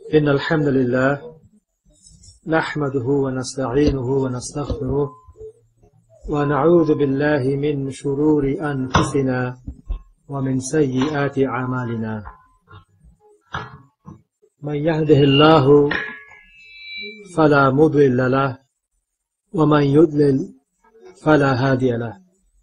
إن الحمد لله نحمده ونستعينه ونستغفره ونعوذ بالله من شرور أنفسنا ومن سيئات أعمالنا من يهده الله فلا مضل له ومن يضلل فلا هادي له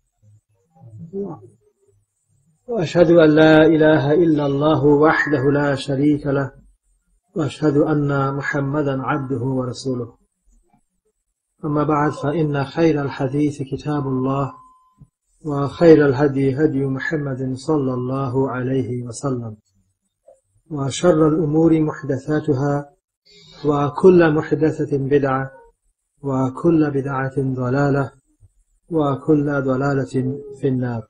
وأشهد أن لا إله إلا الله وحده لا شريك له وأشهد أن محمدا عبده ورسوله أما بعد فإن خير الحديث كتاب الله وخير الهدي هدي محمد صلى الله عليه وسلم وشر الأمور محدثاتها وكل محدثة بدعة وكل بدعة ضلالة وكل ضلالة في النار.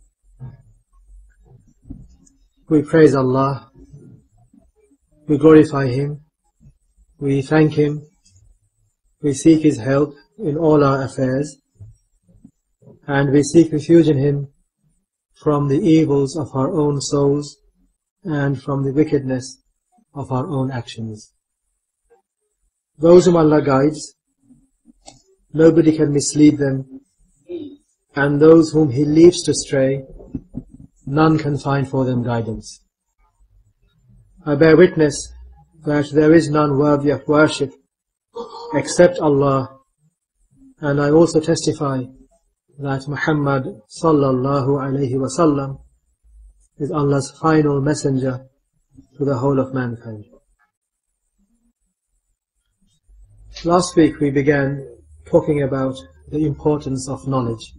We praise Allah, we glorify Him, we thank Him, we seek His help in all our affairs, and we seek refuge in Him from the evils of our own souls and from the wickedness of our own actions. Those whom Allah guides, nobody can mislead them, and those whom He leads to stray, none can find for them guidance. I bear witness that there is none worthy of worship except Allah, and I also testify that Muhammad sallallahu alayhi wasallam is Allah's final messenger to the whole of mankind. Last week we began talking about the importance of knowledge,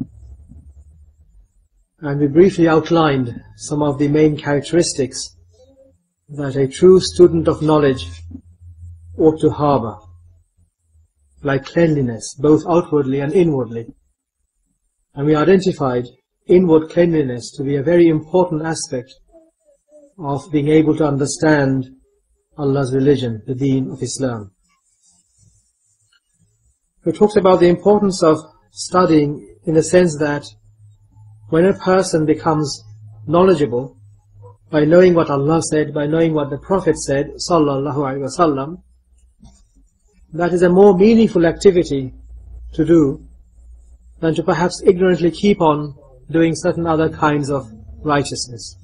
and we briefly outlined some of the main characteristics that a true student of knowledge ought to harbor, like cleanliness, both outwardly and inwardly. And we identified inward cleanliness to be a very important aspect of being able to understand Allah's religion, the Deen of Islam. We talked about the importance of studying in the sense that when a person becomes knowledgeable by knowing what Allah said, by knowing what the Prophet said, sallallahu alaihi wasallam, that is a more meaningful activity to do than to perhaps ignorantly keep on doing certain other kinds of righteousness.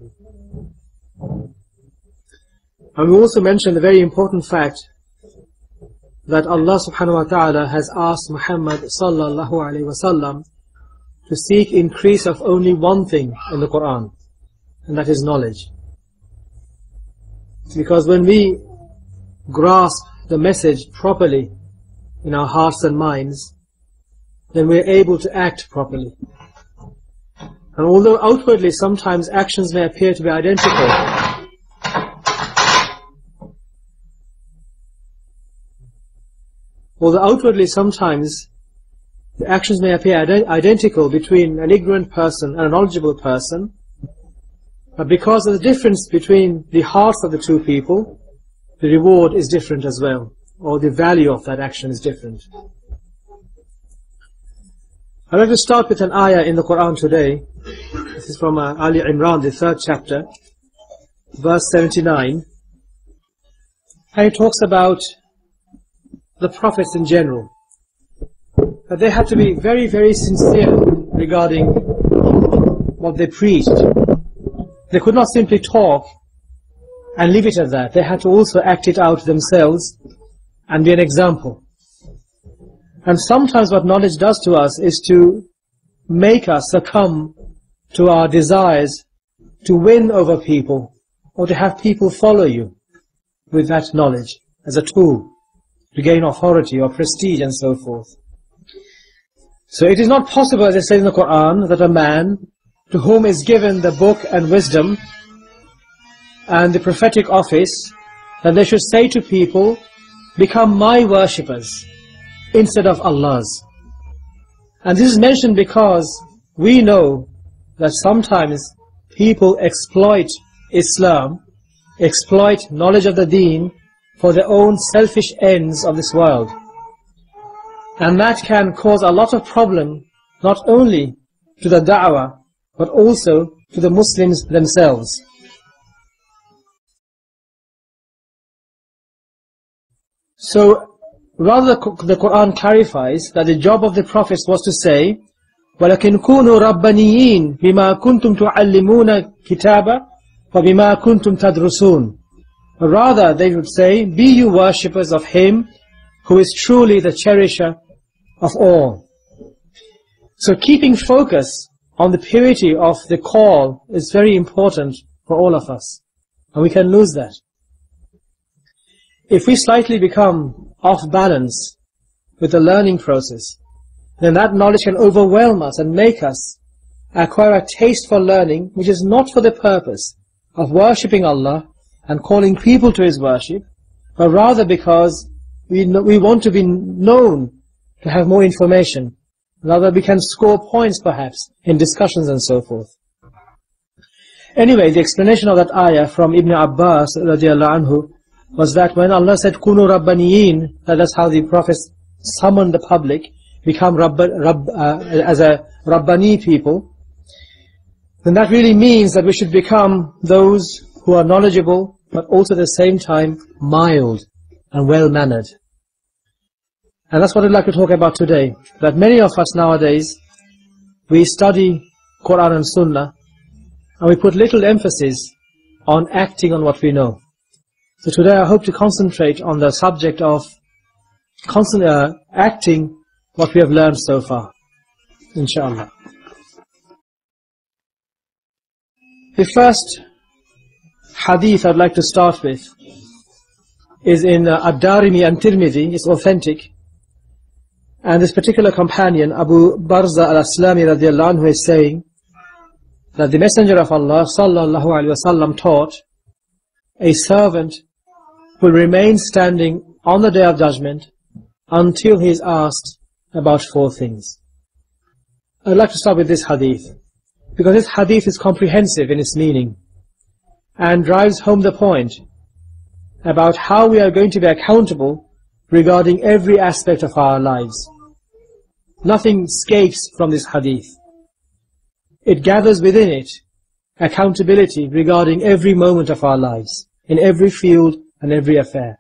And we also mentioned the very important fact that Allah subhanahu wa ta'ala has asked Muhammad sallallahu alaihi wasallam to seek increase of only one thing in the Quran, and that is knowledge. Because when we grasp the message properly in our hearts and minds, then we are able to act properly. And although outwardly sometimes actions may appear to be identical, the actions may appear identical between an ignorant person and a knowledgeable person, but because of the difference between the hearts of the two people, the reward is different as well, or the value of that action is different. I'd like to start with an ayah in the Quran today. This is from Ali Imran, the 3rd chapter, verse 79. And it talks about the prophets in general, that they had to be very, very sincere regarding what they preached. They could not simply talk and leave it at that. They had to also act it out themselves and be an example. And sometimes what knowledge does to us is to make us succumb to our desires to win over people, or to have people follow you with that knowledge as a tool to gain authority or prestige and so forth. So it is not possible, as it says in the Quran, that a man to whom is given the book and wisdom and the prophetic office, that they should say to people, become my worshippers instead of Allah's. And this is mentioned because we know that sometimes people exploit Islam, exploit knowledge of the Deen for their own selfish ends of this world. And that can cause a lot of problem, not only to the da'wah, but also to the Muslims themselves. So rather the Quran clarifies that the job of the prophets was to say, وَلَكِنْ كُونُوا رَبَّانِيِّينَ بِمَا كُنْتُمْ تُعَلِّمُونَ كِتَابًا وَبِمَا كُنْتُمْ تَدْرُسُونَ. Rather they would say, be you worshippers of Him who is truly the cherisher of all. So keeping focus on the purity of the call is very important for all of us. And we can lose that. If we slightly become off balance with the learning process, then that knowledge can overwhelm us and make us acquire a taste for learning which is not for the purpose of worshipping Allah and calling people to His worship, but rather because we want to be known, to have more information. Rather we can score points perhaps in discussions and so forth. Anyway, the explanation of that ayah from Ibn Abbas radiallahu anhu was that when Allah said Kunu Rabbaniyin, that's how the prophets summoned the public, become as a Rabbani people, then that really means that we should become those who are knowledgeable, but also at the same time mild and well-mannered. And that's what I'd like to talk about today. That many of us nowadays, we study Quran and Sunnah, and we put little emphasis on acting on what we know. So today I hope to concentrate on the subject of acting what we have learned so far, inshallah. The first hadith I'd like to start with is in Ad-Darimi and Tirmidhi. It's authentic. And this particular companion, Abu Barza al-Aslami radiallahu anhu, is saying that the Messenger of Allah sallallahu alaihi wasallam taught, a servant will remain standing on the Day of Judgment until he is asked about 4 things. I'd like to start with this hadith, because this hadith is comprehensive in its meaning and drives home the point about how we are going to be accountable regarding every aspect of our lives. Nothing escapes from this hadith. It gathers within it accountability regarding every moment of our lives, in every field and every affair.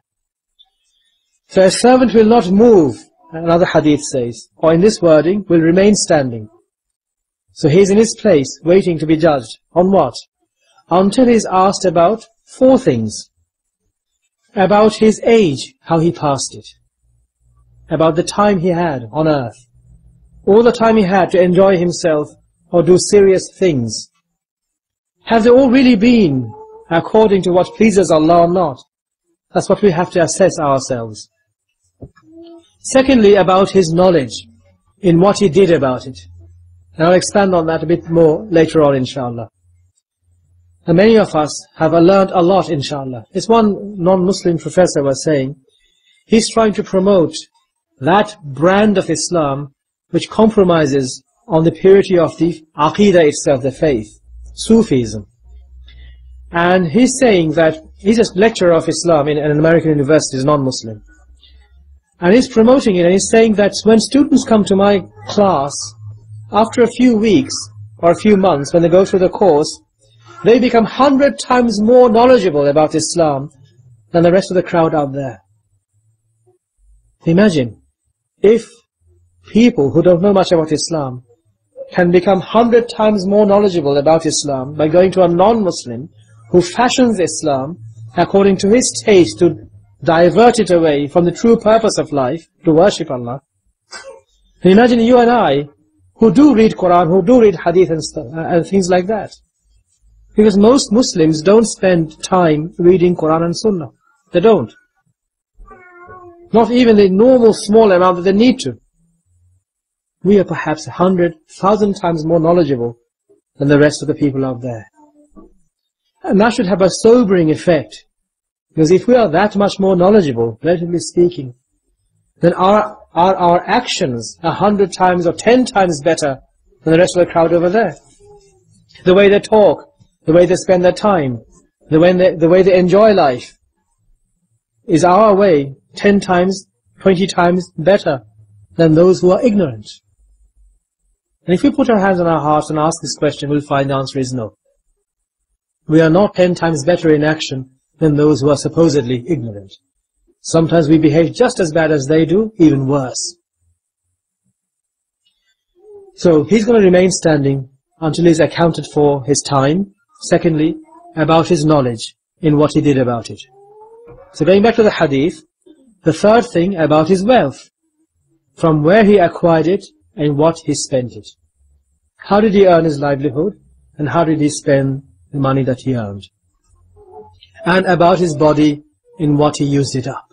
So a servant will not move, another hadith says, or in this wording, will remain standing. So he is in his place, waiting to be judged. On what? Until he is asked about 4 things. About his age, how he passed it. About the time he had on earth. All the time he had to enjoy himself or do serious things. Have they all really been according to what pleases Allah or not? That's what we have to assess ourselves. Secondly, about his knowledge, in what he did about it. And I'll expand on that a bit more later on, inshallah. And many of us have learned a lot, inshallah. As one non-Muslim professor was saying, he's trying to promote that brand of Islam which compromises on the purity of the Aqidah itself, the faith, Sufism. And he's saying that, he's a lecturer of Islam in an American university, he's non-Muslim. And he's promoting it, and he's saying that when students come to my class, after a few weeks or a few months, when they go through the course, they become 100 times more knowledgeable about Islam than the rest of the crowd out there. Imagine, if people who don't know much about Islam can become 100 times more knowledgeable about Islam by going to a non-Muslim who fashions Islam according to his taste to divert it away from the true purpose of life, to worship Allah. And imagine you and I, who do read Quran, who do read Hadith and things like that. Because most Muslims don't spend time reading Quran and Sunnah. They don't. Not even the normal small amount that they need to. We are perhaps 100,000 times more knowledgeable than the rest of the people out there. And that should have a sobering effect. Because if we are that much more knowledgeable, relatively speaking, then are our actions 100 times or 10 times better than the rest of the crowd over there. The way they talk, the way they spend their time, the way they enjoy life, is our way 10 times, 20 times better than those who are ignorant. And if we put our hands on our hearts and ask this question, we'll find the answer is no. We are not 10 times better in action than those who are supposedly ignorant. Sometimes we behave just as bad as they do, even worse. So he's going to remain standing until he's accounted for his time. Secondly, about his knowledge in what he did about it. So going back to the hadith, the third thing about his wealth, from where he acquired it and what he spent it. How did he earn his livelihood and how did he spend the money that he earned? And about his body in what he used it up.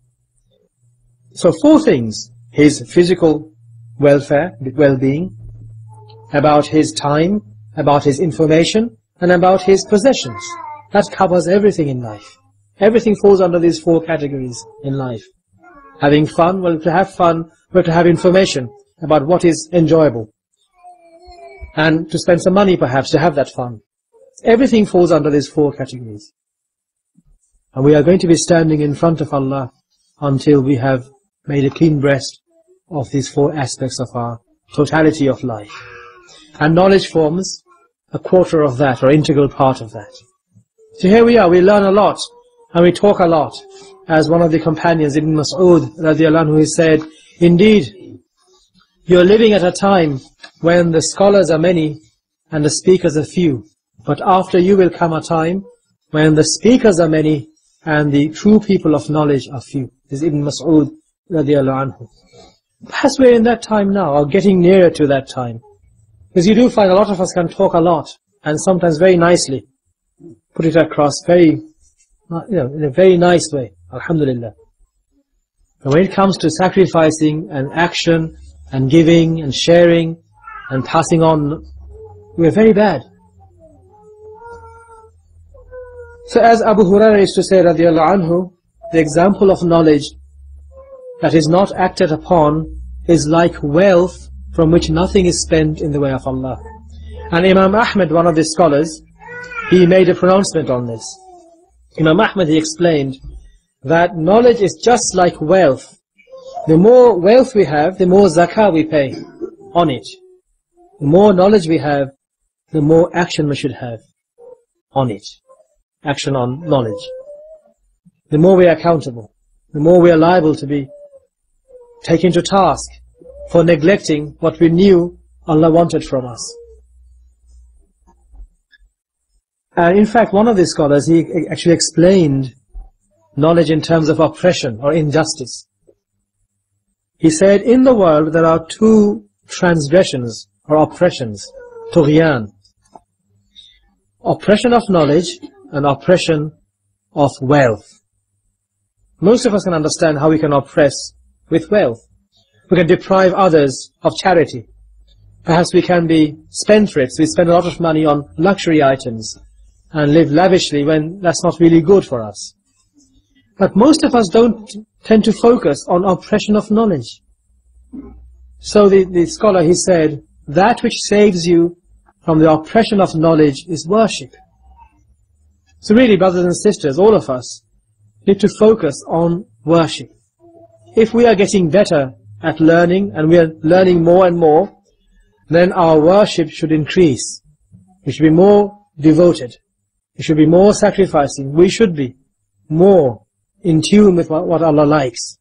So 4 things: his physical welfare, well-being, about his time, about his information, and about his possessions. That covers everything in life. Everything falls under these 4 categories in life. Having fun, well, to have fun, but to have information about what is enjoyable. And to spend some money perhaps to have that fun. Everything falls under these 4 categories. And we are going to be standing in front of Allah until we have made a clean breast of these 4 aspects of our totality of life. And knowledge forms a quarter of that, or integral part of that. So here we are, we learn a lot, and we talk a lot. As one of the companions, Ibn Mas'ud, radiallahu anhu, he said, indeed, you're living at a time when the scholars are many and the speakers are few. But after you will come a time when the speakers are many and the true people of knowledge are few. This is Ibn Mas'ud, radiallahu anhu. Perhaps we're in that time now, or getting nearer to that time. Because you do find a lot of us can talk a lot, and sometimes very nicely, put it across very, in a very nice way, alhamdulillah. But when it comes to sacrificing and action and giving and sharing and passing on, we're very bad. So as Abu Hurairah used to say, radiallahu anhu, the example of knowledge that is not acted upon is like wealth from which nothing is spent in the way of Allah. And Imam Ahmad, one of the scholars, he made a pronouncement on this. Imam Ahmad, he explained that knowledge is just like wealth. The more wealth we have, the more zakah we pay on it. The more knowledge we have, the more action we should have on it. Action on knowledge. The more we are accountable, the more we are liable to be taken to task for neglecting what we knew Allah wanted from us. And in fact, one of the scholars, he actually explained knowledge in terms of oppression or injustice. He said, in the world there are 2 transgressions or oppressions, tughyan. Oppression of knowledge and oppression of wealth. Most of us can understand how we can oppress with wealth. We can deprive others of charity. Perhaps we can be spendthrifts. We spend a lot of money on luxury items and live lavishly when that's not really good for us. But most of us don't tend to focus on oppression of knowledge. So the scholar, he said, that which saves you from the oppression of knowledge is worship. So really, brothers and sisters, all of us need to focus on worship. If we are getting better at learning, and we are learning more and more, then our worship should increase. We should be more devoted. We should be more sacrificing. We should be more in tune with what Allah likes.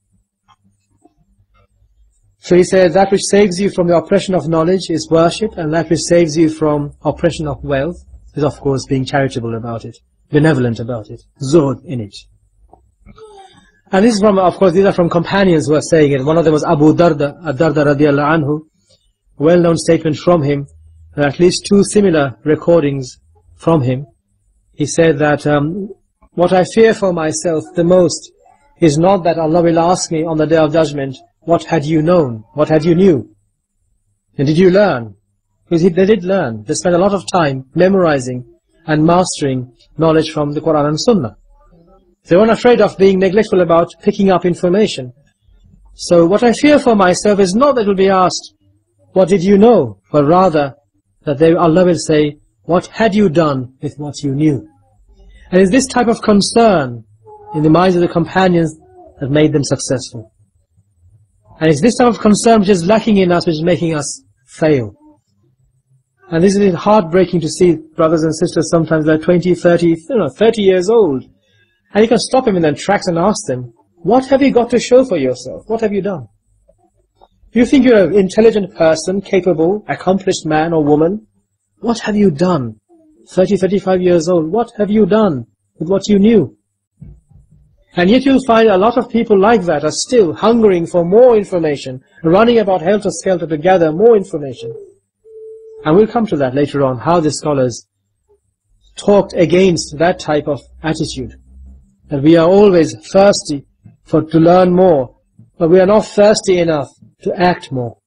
So he said, that which saves you from the oppression of knowledge is worship, and that which saves you from oppression of wealth is, of course, being charitable about it, benevolent about it, zuhd in it. And this is from, of course, these are from companions who are saying it. One of them was Abu Darda, Ad-Darda radiallahu anhu, well-known statement from him, and at least 2 similar recordings from him. He said that, what I fear for myself the most is not that Allah will ask me on the Day of Judgment, what had you known? What had you knew? And did you learn? Because they did learn. They spent a lot of time memorizing and mastering knowledge from the Quran and Sunnah. They weren't afraid of being neglectful about picking up information. So what I fear for myself is not that it will be asked, what did you know? But rather, that Allah will say, what had you done with what you knew? And it's this type of concern in the minds of the companions that made them successful. And it's this type of concern which is lacking in us, which is making us fail. And this is heartbreaking to see brothers and sisters sometimes they're 20, 30, 30 years old. And you can stop them in their tracks and ask them, What have you got to show for yourself? What have you done? You think you're an intelligent person, capable, accomplished man or woman? What have you done? 30, 35 years old, what have you done with what you knew? And yet you'll find a lot of people like that are still hungering for more information, running about helter-skelter to gather more information. And we'll come to that later on, how the scholars talked against that type of attitude. That we are always thirsty to learn more, but we are not thirsty enough to act more.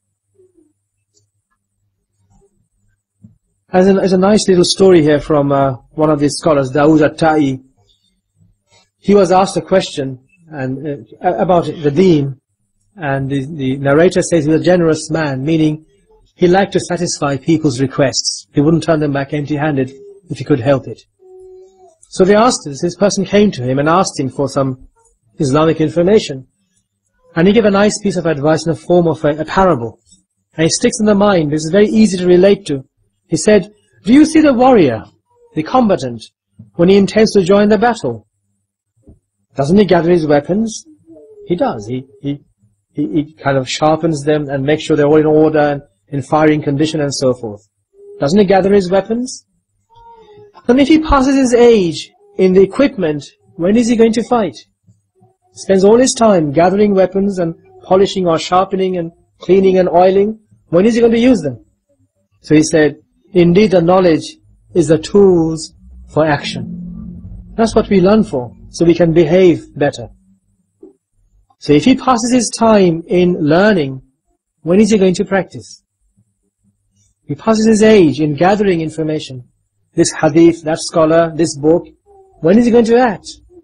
There's a nice little story here from one of these scholars, Dawood al-Ta'i. He was asked a question about the deen, and the narrator says he was a generous man, meaning he liked to satisfy people's requests. He wouldn't turn them back empty-handed if he could help it. So they asked this person came to him and asked him for some Islamic information. And he gave a nice piece of advice in the form of a parable. And it sticks in the mind, it's very easy to relate to. He said, do you see the warrior, the combatant, when he intends to join the battle? Doesn't he gather his weapons? He does. He kind of sharpens them and makes sure they're all in order and in firing condition and so forth. Doesn't he gather his weapons? And if he passes his age in the equipment, when is he going to fight? He spends all his time gathering weapons and polishing or sharpening and cleaning and oiling. When is he going to use them? So he said, indeed the knowledge is the tools for action. That's what we learn for, so we can behave better. So if he passes his time in learning, when is he going to practice? He passes his age in gathering information. This hadith, that scholar, this book, when is he going to act?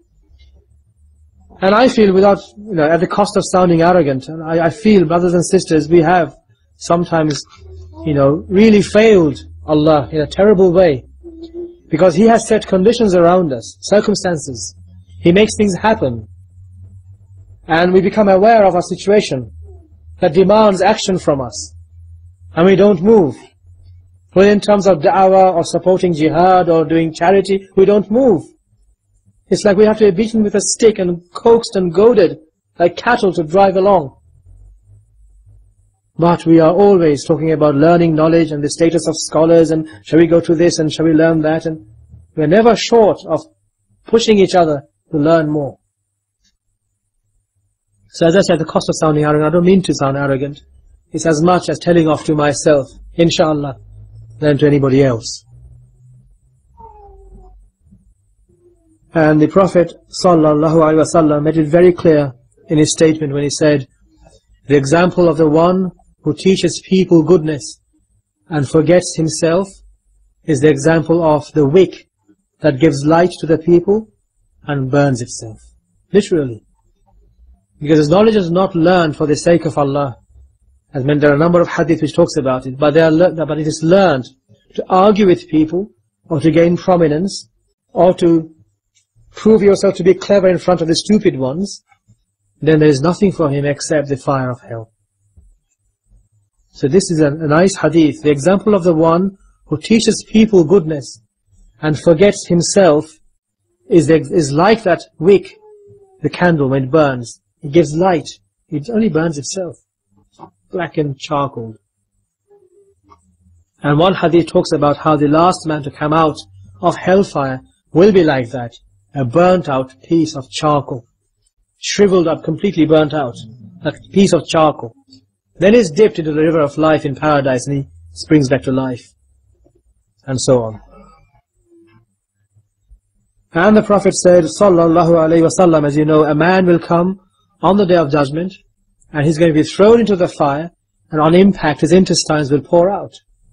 And I feel without, at the cost of sounding arrogant, and I feel, brothers and sisters, we have sometimes, really failed Allah in a terrible way. Because He has set conditions around us, circumstances. He makes things happen. And we become aware of a situation that demands action from us. And we don't move. Whether in terms of da'wah or supporting jihad or doing charity, we don't move. It's like we have to be beaten with a stick and coaxed and goaded like cattle to drive along. But we are always talking about learning knowledge and the status of scholars and shall we go to this and shall we learn that, and we're never short of pushing each other to learn more. So as I said, the cost of sounding arrogant, I don't mean to sound arrogant. It's as much as telling off to myself, inshallah, than to anybody else. And the Prophet ﷺ made it very clear in his statement when he said, the example of the one who teaches people goodness and forgets himself is the example of the wick that gives light to the people and burns itself. Literally. Because his knowledge is not learned for the sake of Allah. As there are a number of hadith which talks about it, but it is learned to argue with people, or to gain prominence, or to prove yourself to be clever in front of the stupid ones. Then there is nothing for him except the fire of hell. So this is a nice hadith. The example of the one who teaches people goodness and forgets himself is like that wick, the candle when it burns. It gives light. It only burns itself. Blackened charcoal. And one hadith talks about how the last man to come out of hellfire will be like that. A burnt out piece of charcoal. Shriveled up, completely burnt out. A piece of charcoal. Then is dipped into the river of life in paradise and he springs back to life. And so on. And the Prophet said, Sallallahu Alaihi Wasallam, as you know, a man will come on the Day of Judgment and he's going to be thrown into the fire, and on impact his intestines will pour out.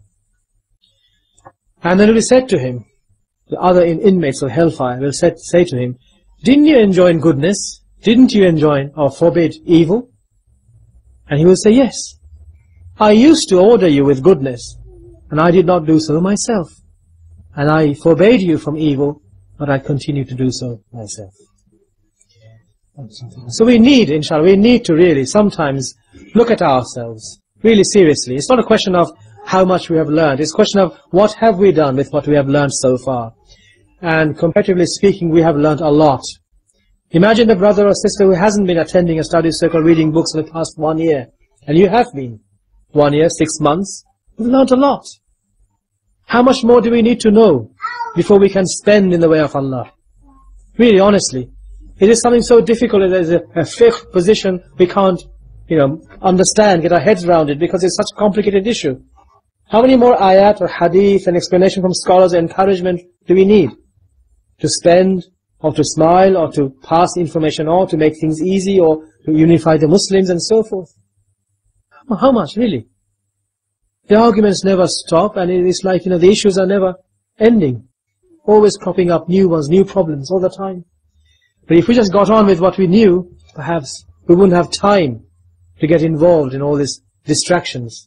And then it will be said to him, the other inmates of hellfire will say to him, didn't you enjoin goodness? Didn't you enjoin or forbid evil? And he will say, yes. I used to order you with goodness, and I did not do so myself. And I forbade you from evil, but I continue to do so myself. So we need, inshallah, we need to really sometimes look at ourselves, really seriously. It's not a question of how much we have learned. It's a question of what have we done with what we have learned so far. And comparatively speaking, we have learned a lot Imagine the brother or sister who hasn't been attending a study circle, reading books for the past 1 year. And you have been. 1 year, 6 months. You've learned a lot. How much more do we need to know before we can spend in the way of Allah? Really, honestly. It is something so difficult. There's a fiqh position we can't, understand, get our heads around it, because it's such a complicated issue. How many more ayat or hadith and explanation from scholars and encouragement do we need? To spend, or to smile, or to pass information on, to make things easy, or to unify the Muslims and so forth. How much, really? The arguments never stop, and it is like, the issues are never ending. Always cropping up new ones, new problems all the time. But if we just got on with what we knew, perhaps we wouldn't have time to get involved in all these distractions.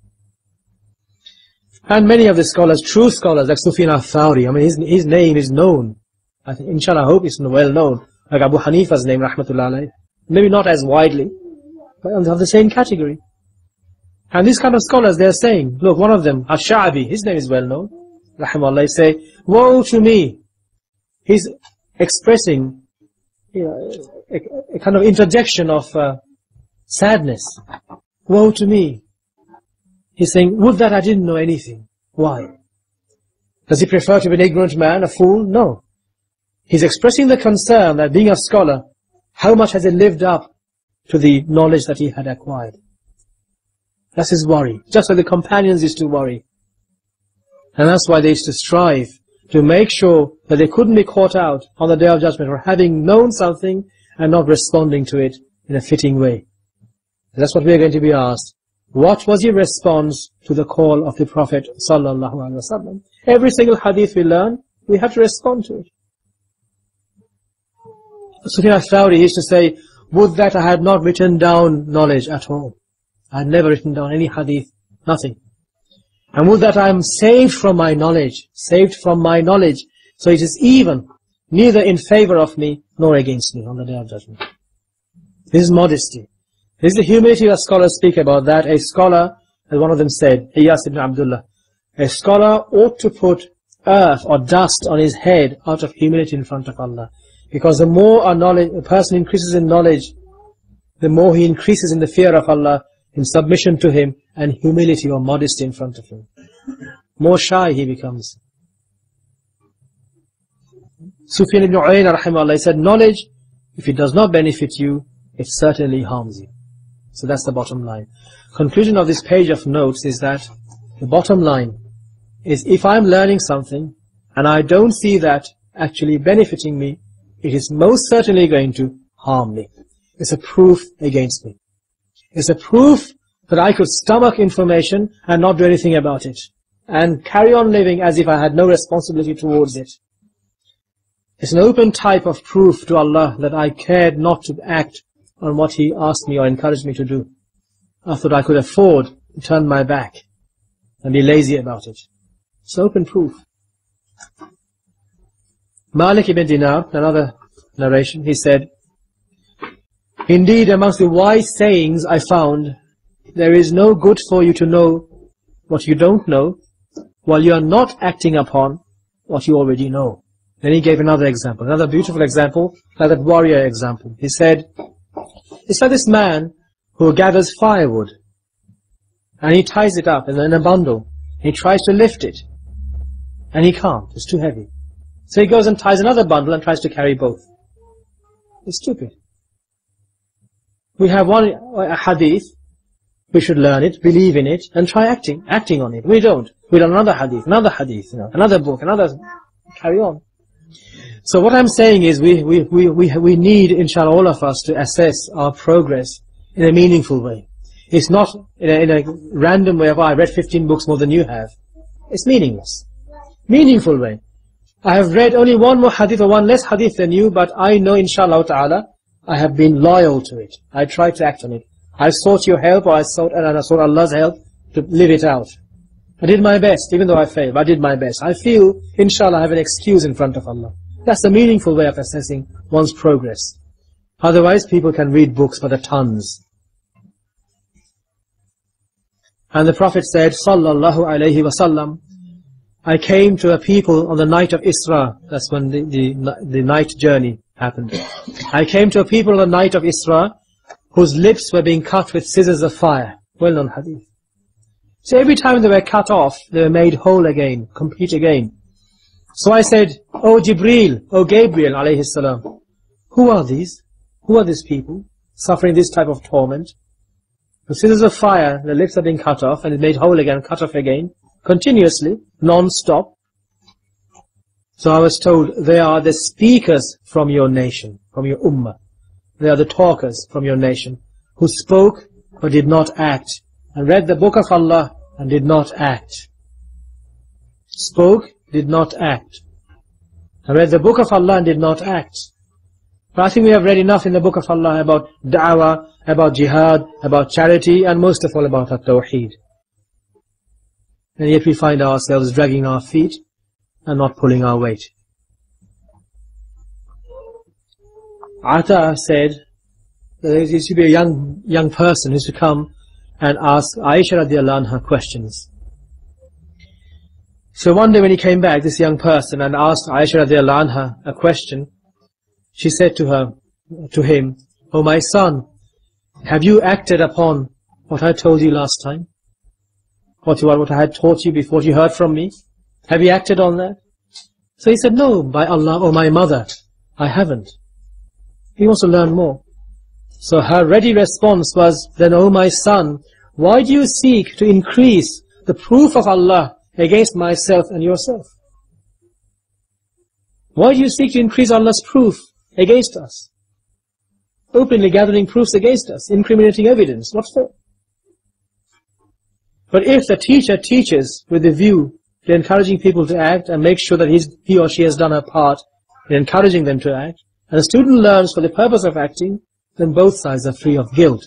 And many of the scholars, true scholars, like Sufyan al-Thawri, his name is known. I think, inshallah, I hope it's well known. Like Abu Hanifa's name, rahmatullah alayh. Maybe not as widely, but of the same category. And these kind of scholars, they are saying, look, one of them, Ash-Sha'bi, his name is well known, rahimahullah, say, woe to me. He's expressing a kind of interjection of sadness. Woe to me. He's saying, would that I didn't know anything. Why? Does he prefer to be an ignorant man, a fool? No. He's expressing the concern that being a scholar, how much has he lived up to the knowledge that he had acquired? That's his worry. Just like the companions used to worry. And that's why they used to strive to make sure that they couldn't be caught out on the Day of Judgment for having known something and not responding to it in a fitting way. That's what we are going to be asked. What was your response to the call of the Prophet sallallahu alaihi wasallam? Every single hadith we learn, we have to respond to it. Sufyan al-Thawri used to say, would that I had not written down knowledge at all. I had never written down any hadith, nothing. And would that I am saved from my knowledge, so it is even, neither in favor of me nor against me on the Day of Judgment. This is modesty. This is the humility that scholars speak about, that a scholar, as one of them said, Iyas ibn Abdullah, a scholar ought to put earth or dust on his head out of humility in front of Allah. Because the more a person increases in knowledge, the more he increases in the fear of Allah, in submission to Him, and humility or modesty in front of Him. More shy he becomes. Sufyan ibn Uyayna rahimahullah said, knowledge, if it does not benefit you, it certainly harms you. So that's the bottom line. Conclusion of this page of notes is that the bottom line is, if I'm learning something and I don't see that actually benefiting me, it is most certainly going to harm me. It's a proof against me. It's a proof that I could stomach information and not do anything about it, and carry on living as if I had no responsibility towards it. It's an open type of proof to Allah that I cared not to act on what He asked me or encouraged me to do. I thought I could afford to turn my back and be lazy about it. It's open proof. Malik ibn Dinar, another narration, he said, indeed, amongst the wise sayings I found, there is no good for you to know what you don't know, while you are not acting upon what you already know. Then he gave another example, another beautiful example, like that warrior example. He said, it's like this man who gathers firewood, and he ties it up in a bundle. He tries to lift it, and he can't. It's too heavy. So he goes and ties another bundle and tries to carry both. It's stupid. We have a hadith, we should learn it, believe in it, and try acting on it. We don't. We learn another hadith, another book, carry on. So what I'm saying is, we need, inshallah, all of us to assess our progress in a meaningful way. It's not in a random way of, I read 15 books more than you have. It's meaningless. Meaningful way. I have read only one more hadith or one less hadith than you, but I know, inshallah ta'ala, I have been loyal to it. I tried to act on it. I sought your help, or I sought Allah's help to live it out. I did my best, even though I failed. I did my best. I feel, inshallah, I have an excuse in front of Allah. That's the meaningful way of assessing one's progress. Otherwise, people can read books by the tons. And the Prophet said, sallallahu alayhi wasallam, I came to a people on the night of Isra, that's when the night journey, happened. I came to a people on the night of Isra whose lips were being cut with scissors of fire. Well-known hadith. So every time they were cut off, they were made whole again, complete again. So I said, O Jibreel, O Gabriel, alayhi salam, who are these? Who are these people suffering this type of torment? With scissors of fire, the lips are being cut off and is made whole again, cut off again, continuously, non-stop. So I was told, they are the speakers from your nation, from your ummah. They are the talkers from your nation, who spoke but did not act, and read the book of Allah and did not act. Spoke, did not act. And read the book of Allah and did not act. But I think we have read enough in the book of Allah about da'wah, about jihad, about charity, and most of all about at-tawheed. And yet we find ourselves dragging our feet and not pulling our weight. Ata said that there used to be a young person who used to come and ask Aisha radiallahu anha questions. So one day when he came back, this young person, and asked Aisha radiallahu anha a question, she said to him, "Oh my son, have you acted upon what I told you last time? What I had taught you before you heard from me? Have you acted on that?" So he said, "No, by Allah, oh my mother, I haven't." He wants to learn more. So her ready response was, "Then, oh my son, why do you seek to increase the proof of Allah against myself and yourself? Why do you seek to increase Allah's proof against us? Openly gathering proofs against us, incriminating evidence. What for?" But if the teacher teaches with the view to encouraging people to act and make sure that he or she has done her part in encouraging them to act, and the student learns for the purpose of acting, then both sides are free of guilt.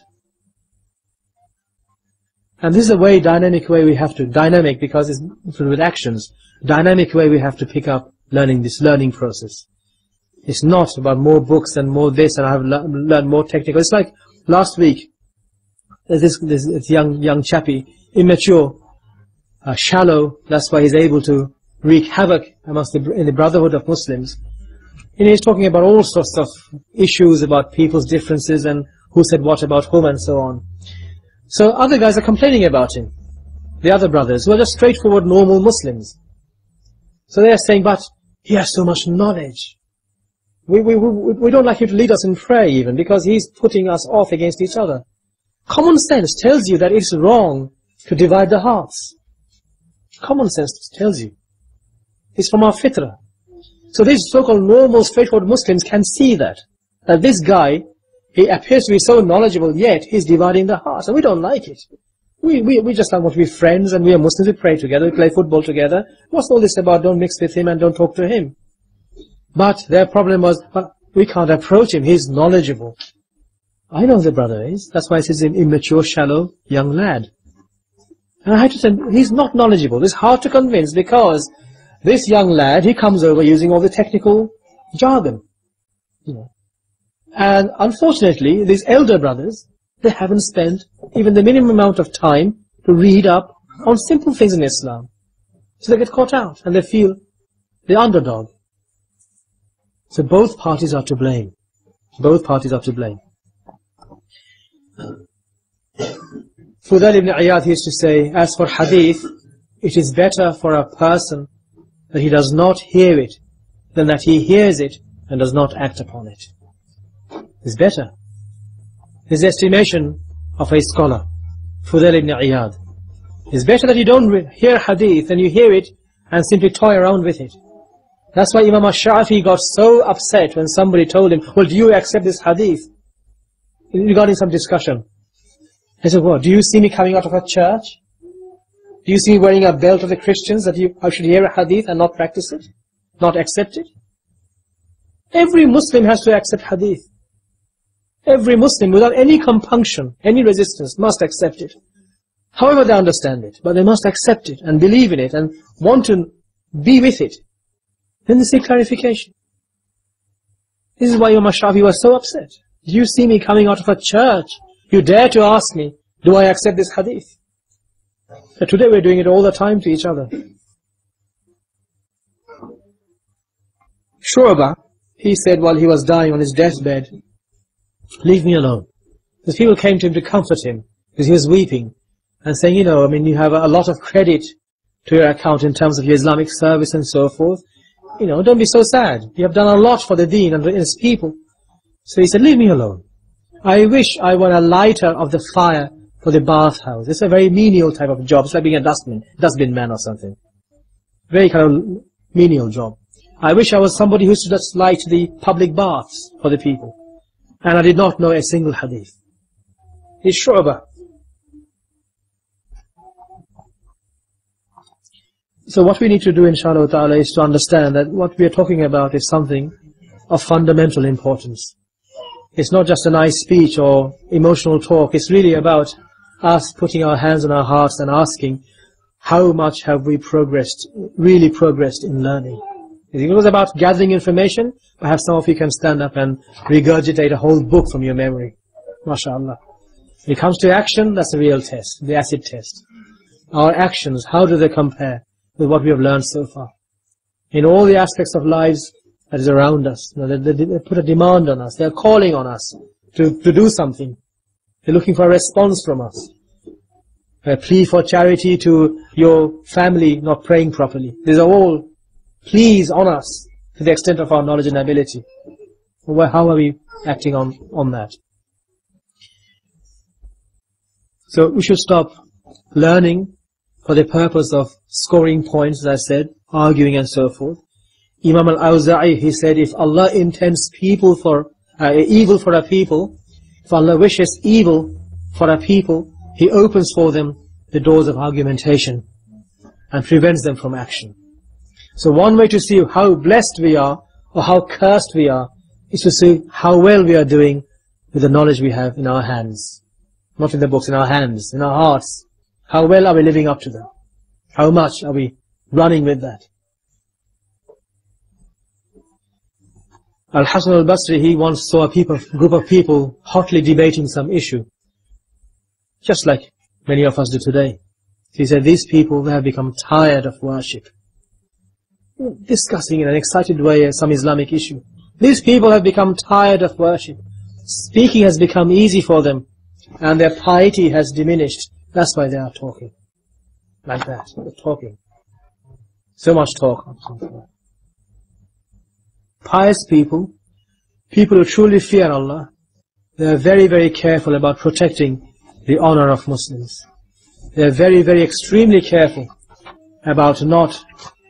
And this is a very dynamic way we have to, dynamic because it's with actions, dynamic way we have to pick up learning, this learning process. It's not about more books and more this and I have learned more technical. It's like last week, there's this young chappie, immature, shallow, that's why he's able to wreak havoc amongst in the brotherhood of Muslims. And he's talking about all sorts of issues about people's differences and who said what about whom and so on. So other guys are complaining about him, the other brothers, who are just straightforward normal Muslims. So they are saying, "But he has so much knowledge. We don't like him to lead us in prayer even, because he's putting us off against each other." Common sense tells you that it's wrong to divide the hearts. Common sense tells you. It's from our fitrah. So these so-called normal, straightforward Muslims can see that this guy, he appears to be so knowledgeable, yet he's dividing the hearts, and we don't like it. We just want to be friends, and we are Muslims, we pray together, we play football together. What's all this about? Don't mix with him and don't talk to him. But their problem was, but we can't approach him, he's knowledgeable. I know the brother is, that's why he's an immature, shallow, young lad. And I had to say, he's not knowledgeable. It's hard to convince because this young lad, he comes over using all the technical jargon. You know. And unfortunately, these elder brothers, they haven't spent even the minimum amount of time to read up on simple things in Islam. So they get caught out and they feel the underdog. So both parties are to blame. Both parties are to blame. Fudail ibn Iyad used to say, as for hadith, it is better for a person that he does not hear it than that he hears it and does not act upon it. It's better. His estimation of a scholar, Fudail ibn Iyad, it's better that you don't hear hadith than you hear it and simply toy around with it. That's why Imam al-Shafi'i got so upset when somebody told him, "Well, do you accept this hadith?" Regarding some discussion. He said, "What, do you see me coming out of a church? Do you see me wearing a belt of the Christians that I should hear a hadith and not practice it? Not accept it?" Every Muslim has to accept hadith. Every Muslim, without any compunction, any resistance, must accept it. However they understand it, but they must accept it and believe in it and want to be with it. Then they seek clarification. This is why Imam Shafi'i was so upset. "Do you see me coming out of a church? You dare to ask me, do I accept this hadith?" But today we're doing it all the time to each other. Shu'bah, he said while he was dying on his deathbed, leave me alone. Because people came to him to comfort him, because he was weeping, and saying, you know, I mean, you have a lot of credit to your account in terms of your Islamic service and so forth. You know, don't be so sad. You have done a lot for the deen and its people. So he said, leave me alone. I wish I were a lighter of the fire for the bathhouse. It's a very menial type of job. It's like being a dustbin man or something. Very kind of menial job. I wish I was somebody who used to just light the public baths for the people. And I did not know a single hadith. It's Shu'bah. So what we need to do, inshallah ta'ala, is to understand that what we are talking about is something of fundamental importance. It's not just a nice speech or emotional talk. It's really about us putting our hands on our hearts and asking, how much have we progressed, really progressed in learning? If it was about gathering information, perhaps some of you can stand up and regurgitate a whole book from your memory. MashaAllah. When it comes to action, that's the real test, the acid test. Our actions, how do they compare with what we have learned so far? In all the aspects of lives that is around us, you know, they put a demand on us, they are calling on us to do something. They're looking for a response from us. A plea for charity to your family not praying properly. These are all pleas on us to the extent of our knowledge and ability. Well, how are we acting on that? So we should stop learning for the purpose of scoring points, as I said, arguing and so forth. Imam al-Awza'i, he said, if Allah intends evil for a people, if Allah wishes evil for a people, He opens for them the doors of argumentation and prevents them from action. So one way to see how blessed we are or how cursed we are is to see how well we are doing with the knowledge we have in our hands. Not in the books, in our hands, in our hearts. How well are we living up to them? How much are we running with that? Al-Hasan al-Basri, he once saw a group of people hotly debating some issue, just like many of us do today. He said, these people, they have become tired of worship. Discussing in an excited way some Islamic issue. These people have become tired of worship. Speaking has become easy for them, and their piety has diminished. That's why they are talking. Like that, they're talking. So much talk. Pious people, people who truly fear Allah, they are very, very careful about protecting the honor of Muslims. They are very, very extremely careful about not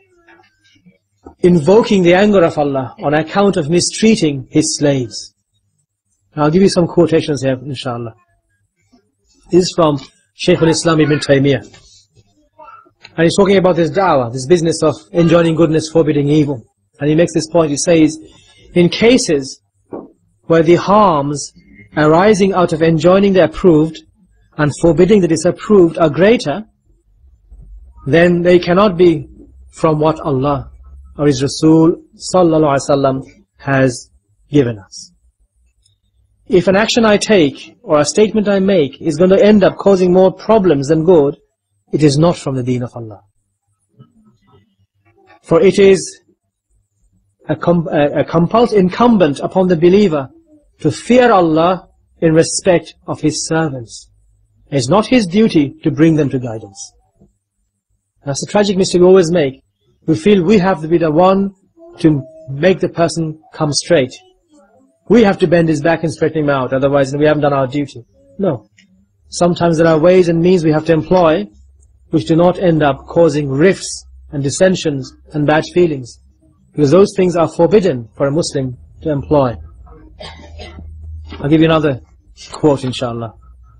invoking the anger of Allah on account of mistreating His slaves. I'll give you some quotations here, inshallah. This is from Shaykh al-Islam ibn Taymiyyah. And he's talking about this da'wah, this business of enjoining goodness, forbidding evil. And he makes this point, he says, in cases where the harms arising out of enjoining the approved and forbidding the disapproved are greater, then they cannot be from what Allah or His Rasul sallallahu alaihi wasallam has given us. If an action I take or a statement I make is going to end up causing more problems than good, it is not from the deen of Allah. For it is incumbent upon the believer to fear Allah in respect of His servants. It is not his duty to bring them to guidance. That's the tragic mistake we always make. We feel we have to be the one to make the person come straight. We have to bend his back and straighten him out, otherwise we haven't done our duty. No. Sometimes there are ways and means we have to employ which do not end up causing rifts and dissensions and bad feelings. Because those things are forbidden for a Muslim to employ. I'll give you another quote, inshallah.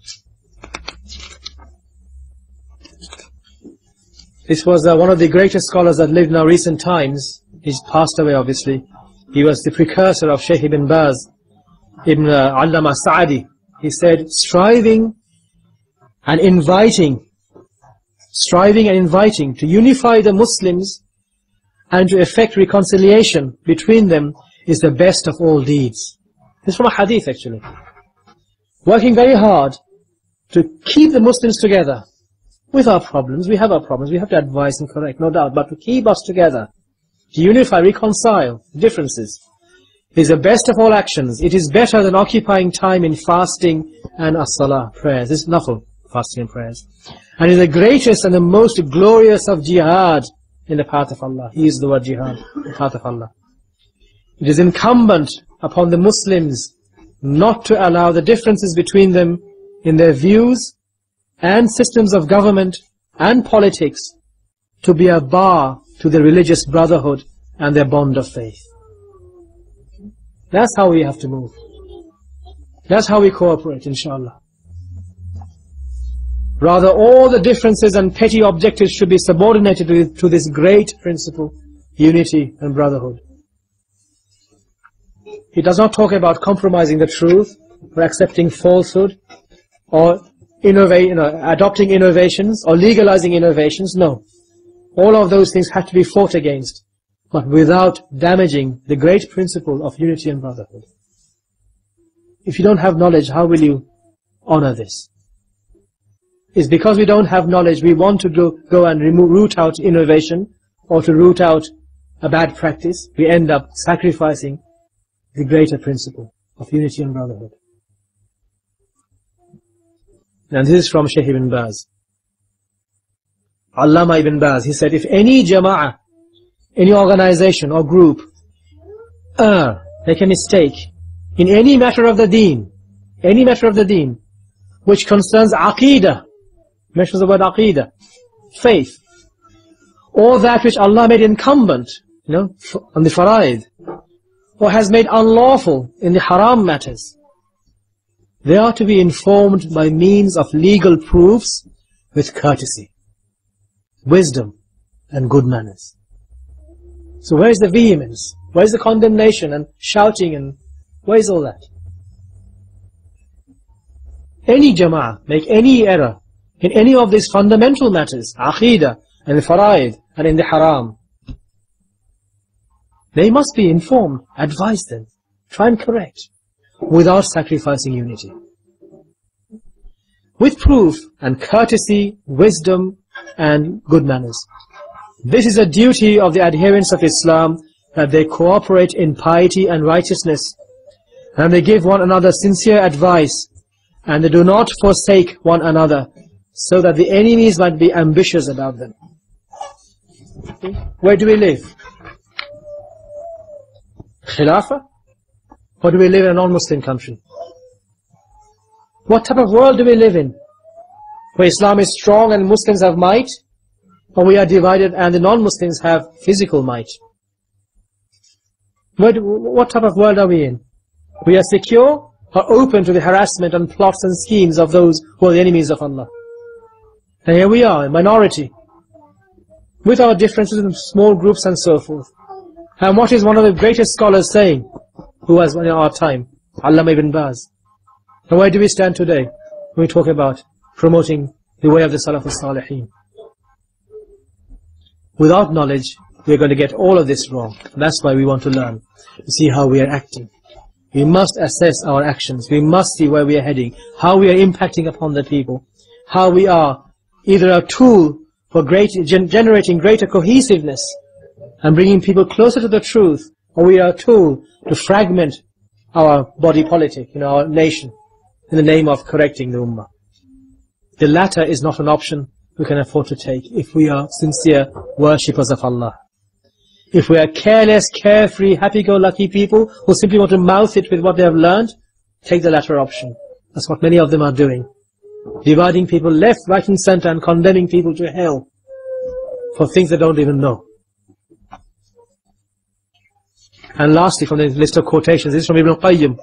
This was one of the greatest scholars that lived in our recent times. He's passed away, obviously. He was the precursor of Shaykh Ibn Baz, Ibn Allama Sa'adi. He said, striving and inviting to unify the Muslims and to effect reconciliation between them is the best of all deeds. This is from a hadith, actually. Working very hard to keep the Muslims together. With our problems, we have our problems, we have to advise and correct, no doubt, but to keep us together, to unify, reconcile differences, is the best of all actions. It is better than occupying time in fasting and as-salah, prayers. This is nafil, fasting and prayers. And is the greatest and the most glorious of jihad in the path of Allah. He uses the word jihad, the path of Allah. It is incumbent upon the Muslims not to allow the differences between them in their views and systems of government and politics to be a bar to the religious brotherhood and their bond of faith. That's how we have to move. That's how we cooperate, inshallah. Rather, all the differences and petty objectives should be subordinated to this great principle, unity and brotherhood. He does not talk about compromising the truth or accepting falsehood or adopting innovations or legalizing innovations. No. All of those things have to be fought against, but without damaging the great principle of unity and brotherhood. If you don't have knowledge, how will you honor this? It's because we don't have knowledge, we want to go and root out innovation or to root out a bad practice. We end up sacrificing the greater principle of unity and brotherhood. And this is from Shaykh Ibn Baz. Allama Ibn Baz, he said, if any jama'ah, any organization or group, make a mistake in any matter of the deen, which concerns aqeedah, mentions the word aqeedah, faith, or that which Allah made incumbent, on the faraid, or has made unlawful in the haram matters, they are to be informed by means of legal proofs with courtesy, wisdom, and good manners. So where is the vehemence? Where is the condemnation and shouting, and where is all that? Any jama'ah make any error in any of these fundamental matters, aqeedah and the faraid and in the haram, they must be informed, advise them, try and correct, without sacrificing unity. With proof and courtesy, wisdom and good manners. This is a duty of the adherents of Islam, that they cooperate in piety and righteousness, and they give one another sincere advice, and they do not forsake one another, so that the enemies might be ambitious about them. Where do we live? Khilafah? Or do we live in a non-Muslim country? What type of world do we live in? Where Islam is strong and Muslims have might? Or we are divided and the non-Muslims have physical might? What type of world are we in? We are secure or open to the harassment and plots and schemes of those who are the enemies of Allah? And here we are, a minority, with our differences in small groups and so forth. And what is one of the greatest scholars saying, who was in our time, Allama Ibn Baz? And where do we stand today when we talk about promoting the way of the Salaf al-Salihin? Without knowledge, we are going to get all of this wrong. And that's why we want to learn, to see how we are acting. We must assess our actions. We must see where we are heading, how we are impacting upon the people, how we are either a tool for generating greater cohesiveness and bringing people closer to the truth, or we are a tool to fragment our body politic, our nation, in the name of correcting the ummah. The latter is not an option we can afford to take if we are sincere worshippers of Allah. If we are careless, carefree, happy-go-lucky people who simply want to mouth it with what they have learned, take the latter option. That's what many of them are doing. Dividing people left, right and center and condemning people to hell for things they don't even know. And lastly, from the list of quotations, this is from Ibn Qayyim.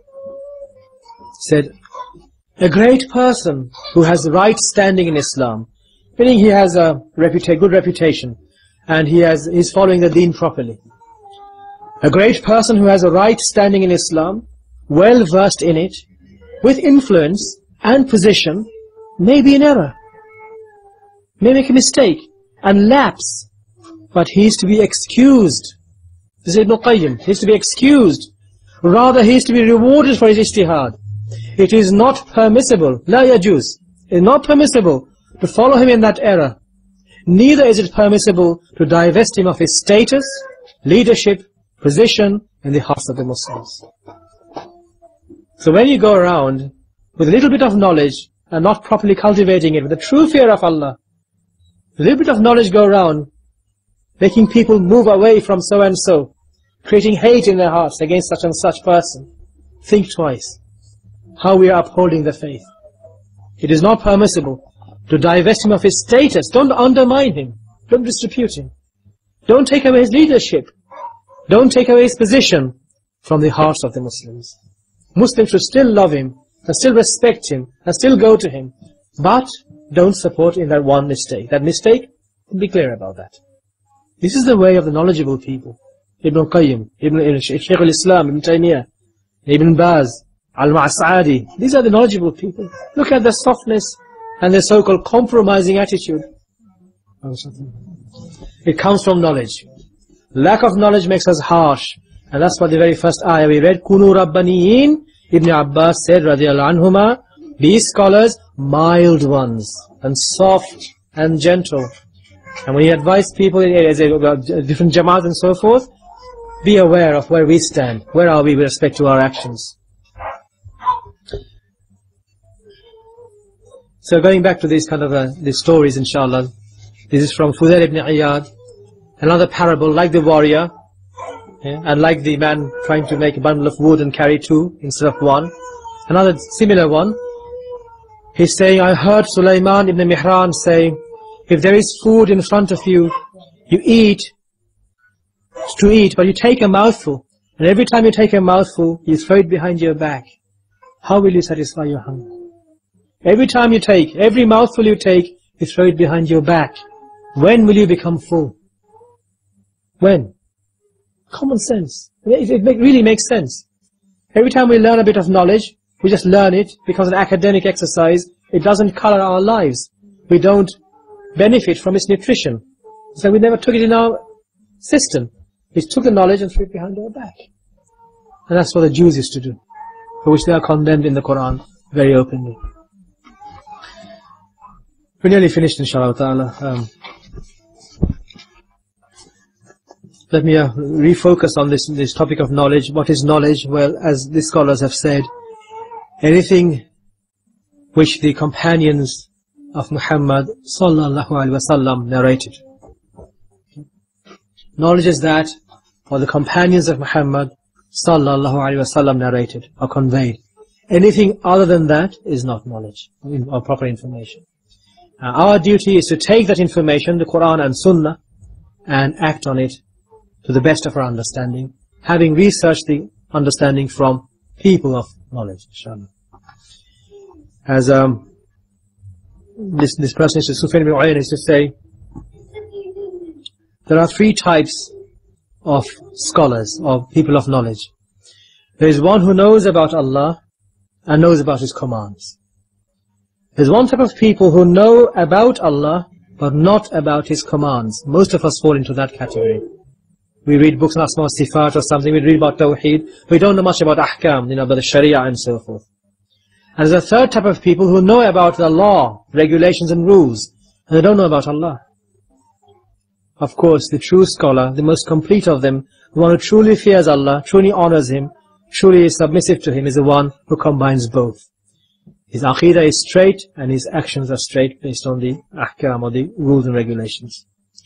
Said, a great person who has the right standing in Islam, meaning he has a good reputation, and he's following the deen properly. A great person who has a right standing in Islam, well versed in it, with influence and position, may be in error, may make a mistake and lapse, but he is to be excused. This is Ibn Qayyim. He is to be excused. Rather, he is to be rewarded for his ijtihad. It is not permissible, la yajuz, it is not permissible to follow him in that error. Neither is it permissible to divest him of his status, leadership, position in the hearts of the Muslims. So when you go around with a little bit of knowledge and not properly cultivating it with the true fear of Allah, a little bit of knowledge go around, making people move away from so and so, creating hate in their hearts against such and such person, think twice how we are upholding the faith. It is not permissible to divest him of his status. Don't undermine him. Don't disrepute him. Don't take away his leadership. Don't take away his position from the hearts of the Muslims. Muslims should still love him, and still respect him, and still go to him. But don't support in that one mistake. That mistake, be clear about that. This is the way of the knowledgeable people. Ibn Qayyim, Shaykh al-Islam, Ibn Taymiyyah, Ibn Baz, Al-Ma'as'adi. These are the knowledgeable people. Look at their softness and their so-called compromising attitude. It comes from knowledge. Lack of knowledge makes us harsh. And that's what the very first ayah we read, Kunu Rabbaniyin, Ibn Abbas said, radiyallahu anhuma, be scholars, mild ones, and soft and gentle. And when you advise people in areas about different jamaat and so forth, be aware of where we stand. Where are we with respect to our actions? So going back to these kind of these stories, inshallah, this is from Fudail ibn Iyad, another parable like the warrior, and like the man trying to make a bundle of wood and carry two instead of one. Another similar one, he's saying, I heard Sulaiman ibn Mihran say, if there is food in front of you, you eat, to eat, but you take a mouthful, and every time you take a mouthful, you throw it behind your back. How will you satisfy your hunger? Every time you take, every mouthful you take, you throw it behind your back. When will you become full? When? Common sense. It really makes sense. Every time we learn a bit of knowledge, we just learn it, becomes an academic exercise. It doesn't color our lives. We don't benefit from its nutrition. So we never took it in our system. We took the knowledge and threw it behind our back. And that's what the Jews used to do, for which they are condemned in the Quran very openly. We're nearly finished, inshallah ta'ala. Let me refocus on this topic of knowledge. What is knowledge? Well, as the scholars have said, anything which the companions of Muhammad sallallahu alaihi wasallam narrated. Knowledge is that what the companions of Muhammad sallallahu alaihi wasallam narrated or conveyed. Anything other than that is not knowledge or proper information. Our duty is to take that information, the Quran and Sunnah, and act on it to the best of our understanding, having researched the understanding from people of knowledge, inshallah. As this person, Sufyan ibn Uyayna, used to say, there are three types of scholars, of people of knowledge. There is one who knows about Allah and knows about His commands. There's one type of people who know about Allah but not about His commands. Most of us fall into that category. We read books on Asma wa Sifat or something, we read about Tawheed, we don't know much about Ahkam, about the Sharia and so forth. And there's a third type of people who know about the law, regulations and rules, and they don't know about Allah. Of course, the true scholar, the most complete of them, the one who truly fears Allah, truly honors Him, truly is submissive to Him, is the one who combines both. His aqidah is straight and his actions are straight based on the ahkam or the rules and regulations.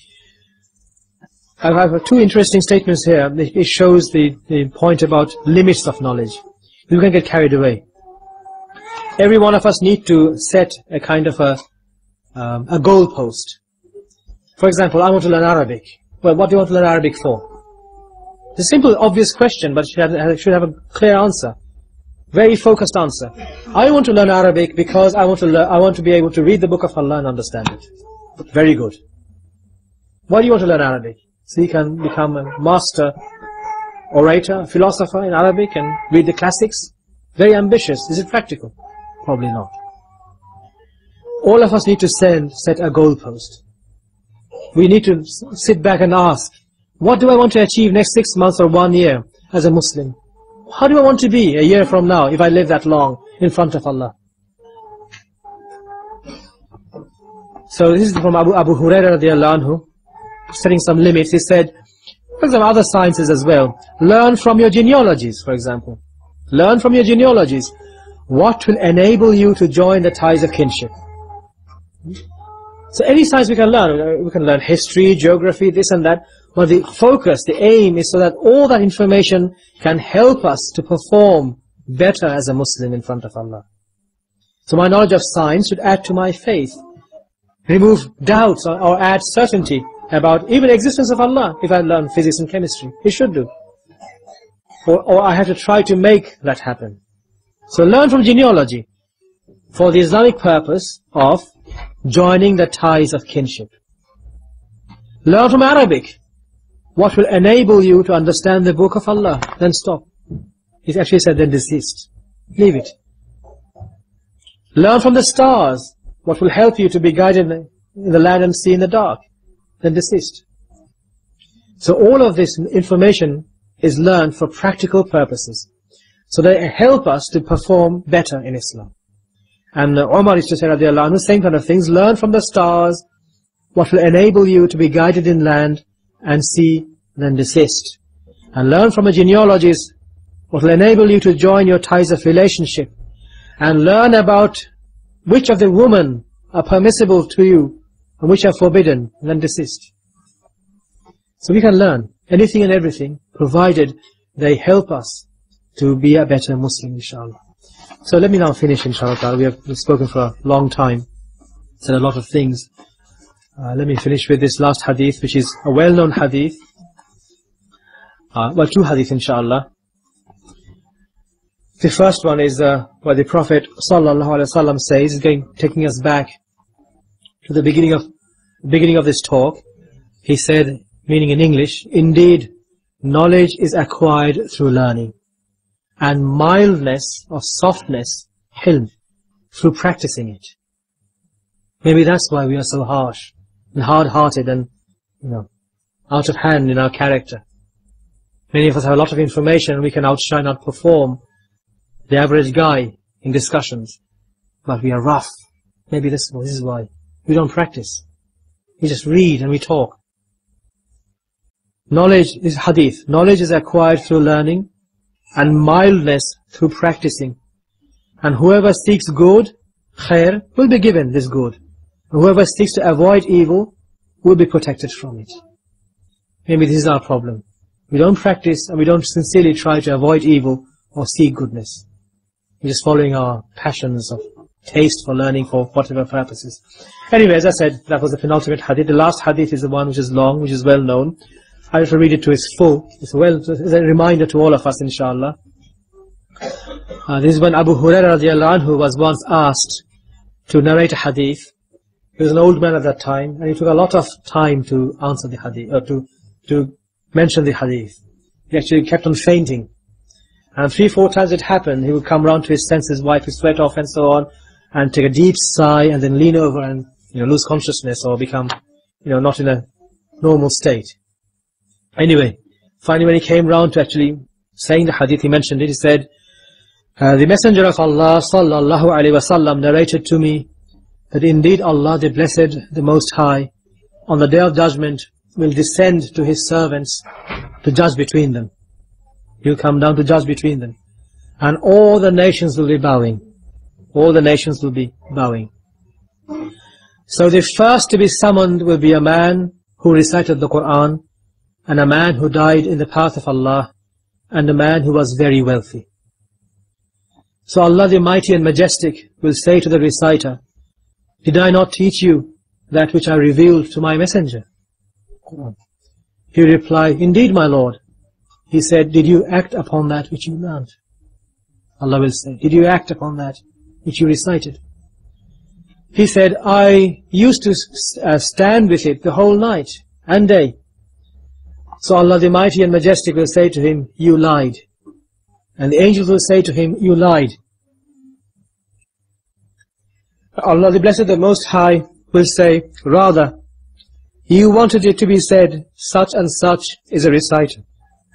I have two interesting statements here. It shows the point about limits of knowledge. You can get carried away. Every one of us need to set a kind of a goal post. For example, I want to learn Arabic. Well, what do you want to learn Arabic for? It's a simple, obvious question, but it should have a clear answer. Very focused answer. I want to learn Arabic because I want to be able to read the book of Allah and understand it. Very good. Why do you want to learn Arabic? So you can become a master orator, philosopher in Arabic and read the classics? Very ambitious. Is it practical? Probably not. All of us need to set a goalpost. We need to sit back and ask, what do I want to achieve next 6 months or 1 year as a Muslim? How do I want to be a year from now if I live that long in front of Allah? So this is from Abu Hurairah radiallahu anhu, setting some limits. He said, For example, other sciences as well. Learn from your genealogies, for example. Learn from your genealogies. What will enable you to join the ties of kinship? So any science we can learn. We can learn history, geography, this and that. But the focus, the aim is so that all that information can help us to perform better as a Muslim in front of Allah. So my knowledge of science should add to my faith. Remove doubts or add certainty about even existence of Allah. If I learn physics and chemistry, it should do. Or I have to try to make that happen. So learn from genealogy for the Islamic purpose of joining the ties of kinship. Learn from Arabic what will enable you to understand the book of Allah. Then stop. It actually said then desist. Leave it. Learn from the stars what will help you to be guided in the land and sea in the dark. Then desist. So all of this information is learned for practical purposes. So they help us to perform better in Islam. And Umar used to say, radiallahu anhu, same kind of things. Learn from the stars what will enable you to be guided in land and sea, then desist. And learn from the genealogies what will enable you to join your ties of relationship. And learn about which of the women are permissible to you and which are forbidden, and then desist. So we can learn anything and everything, provided they help us to be a better Muslim, inshallah. So let me now finish, inshallah. We have spoken for a long time, said a lot of things. Let me finish with this last hadith, which is a well-known hadith. Well, two hadith, inshallah. The first one is where the Prophet ﷺ says, taking us back to the beginning of this talk. He said, meaning in English, indeed, knowledge is acquired through learning, and mildness or softness, hilm, through practicing it. Maybe that's why we are so harsh and hard-hearted and, out of hand in our character. Many of us have a lot of information and we can outshine, outperform the average guy in discussions. But we are rough. Maybe this is why. We don't practice. We just read and we talk. Knowledge is hadith. Knowledge is acquired through learning, and mildness through practicing. And whoever seeks good, khair, will be given this good. And whoever seeks to avoid evil will be protected from it. Maybe this is our problem. We don't practice and we don't sincerely try to avoid evil or seek goodness. We're just following our passions of taste for learning for whatever purposes. Anyway, as I said, that was the penultimate hadith. The last hadith is the one which is long, which is well known. I have to read it to its full. It's a reminder to all of us, inshallah. This is when Abu Hurairah radiallahu anhu was once asked to narrate a hadith. He was an old man at that time, and he took a lot of time to answer the hadith, or to mention the hadith. He actually kept on fainting. And 3-4 times it happened, he would come round to his senses, wipe his sweat off and so on, and take a deep sigh, and then lean over and lose consciousness or become not in a normal state. Anyway, finally when he came round to actually saying the hadith, he mentioned it. He said, the Messenger of Allah sallallahu alaihi wasallam narrated to me that indeed Allah, the Blessed, the Most High, on the Day of Judgment will descend to His servants to judge between them. He'll come down to judge between them. And all the nations will be bowing. All the nations will be bowing. So the first to be summoned will be a man who recited the Quran, and a man who died in the path of Allah, and a man who was very wealthy. So Allah the Mighty and Majestic will say to the reciter, did I not teach you that which I revealed to my messenger? He replied, indeed, my Lord. He said, did you act upon that which you learned? Allah will say, did you act upon that which you recited? He said, I used to stand with it the whole night and day. So Allah the Mighty and Majestic will say to him, you lied. And the angels will say to him, you lied. Allah the Blessed, the Most High will say, rather, you wanted it to be said, such and such is a reciter.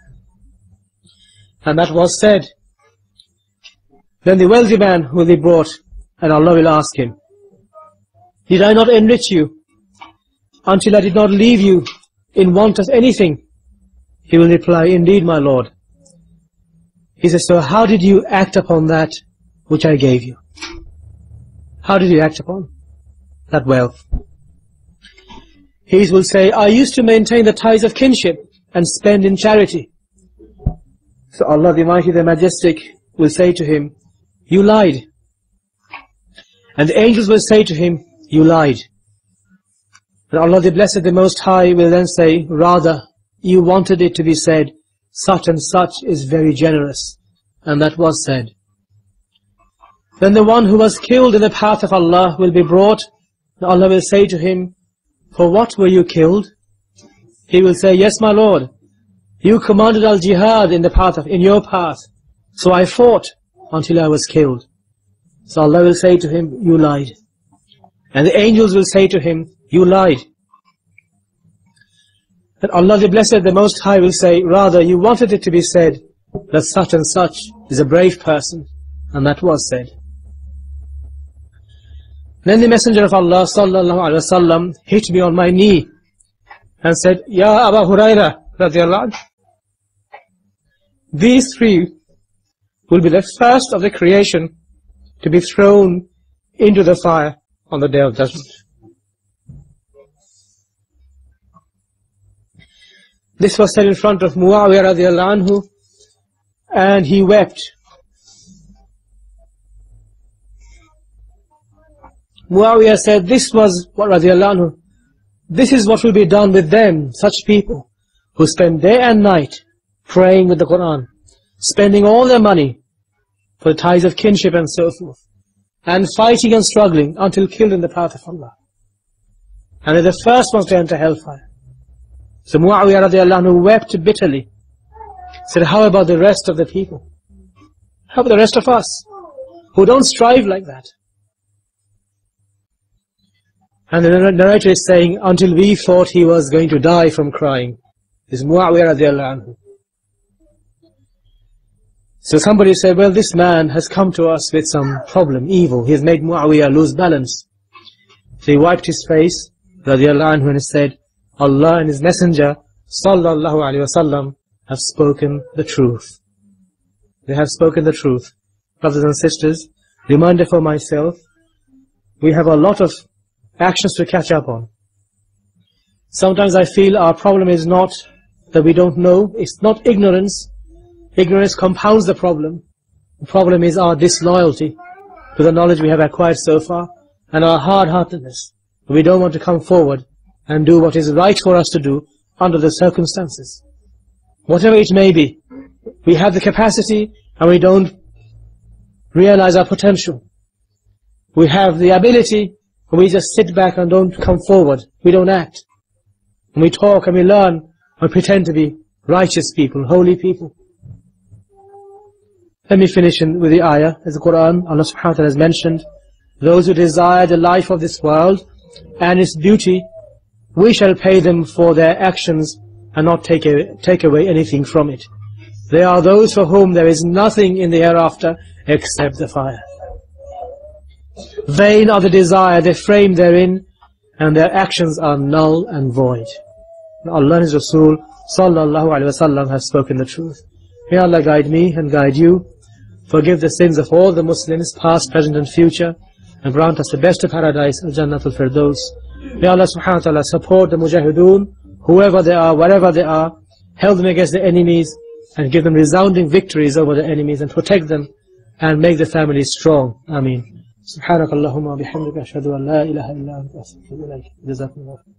And that was said. Then the wealthy man will be brought, and Allah will ask him, did I not enrich you until I did not leave you in want of anything? He will reply, indeed, my Lord. He says, so how did you act upon that which I gave you? How did you act upon that wealth? He will say, I used to maintain the ties of kinship and spend in charity. So Allah the Mighty, the Majestic will say to him, you lied. And the angels will say to him, you lied. And Allah the Blessed, the Most High will then say, rather, you wanted it to be said, such and such is very generous. And that was said. Then the one who was killed in the path of Allah will be brought, and Allah will say to him, for what were you killed? He will say, yes, my Lord, you commanded al-jihad in your path, so I fought until I was killed. So Allah will say to him, you lied. And the angels will say to him, you lied. And Allah the Blessed, the Most High will say, rather, you wanted it to be said that such and such is a brave person, and that was said. Then the Messenger of Allah sallallahu alaihi wasallam hit me on my knee and said, Ya Aba Huraira radiallahu anhu, these three will be the first of the creation to be thrown into the fire on the Day of Judgment. This was said in front of Muawiyah radiallahu anhu, and he wept. Muawiyah said, this was what radiallahu anhu, this is what will be done with them, such people who spend day and night praying with the Quran, spending all their money for the ties of kinship and so forth, and fighting and struggling until killed in the path of Allah. And they're the first ones to enter hellfire. So Muawiyah radiallahu anhu wept bitterly. Said, how about the rest of the people? How about the rest of us who don't strive like that? And the narrator is saying, until we thought he was going to die from crying. This is Muawiyah radiallahu anhu. So somebody said, well, this man has come to us with some problem, evil. He has made Muawiyah lose balance. So he wiped his face, radiallahu anhu, and said, Allah and His Messenger, sallallahu alayhi wasallam, have spoken the truth. They have spoken the truth. Brothers and sisters, reminder for myself, we have a lot of actions to catch up on. Sometimes I feel our problem is not that we don't know, it's not ignorance. Ignorance compounds the problem. The problem is our disloyalty to the knowledge we have acquired so far, and our hard-heartedness. We don't want to come forward and do what is right for us to do under the circumstances. Whatever it may be, we have the capacity and we don't realize our potential. We have the ability, and we just sit back and don't come forward. We don't act. And we talk and we learn and pretend to be righteous people, holy people. Let me finish with the ayah. As the Quran, Allah subhanahu wa ta'ala has mentioned, those who desire the life of this world and its beauty, we shall pay them for their actions and not take away anything from it. They are those for whom there is nothing in the hereafter except the fire. Vain are the desire they frame therein, and their actions are null and void. Allah and His Rasul sallallahu alaihi wasallam have spoken the truth. May Allah guide me and guide you, forgive the sins of all the Muslims, past, present and future, and grant us the best of paradise, al-Jannatul Firdaus. May Allah subhanahu wa ta'ala support the Mujahideen, whoever they are, wherever they are, help them against the enemies, and give them resounding victories over the enemies, and protect them, and make the family strong. Ameen. سبحانك اللهم وبحمدك أشهد أن لا إله إلا أنت أستغفرك وأتوب إليك جزاكم الله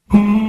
you.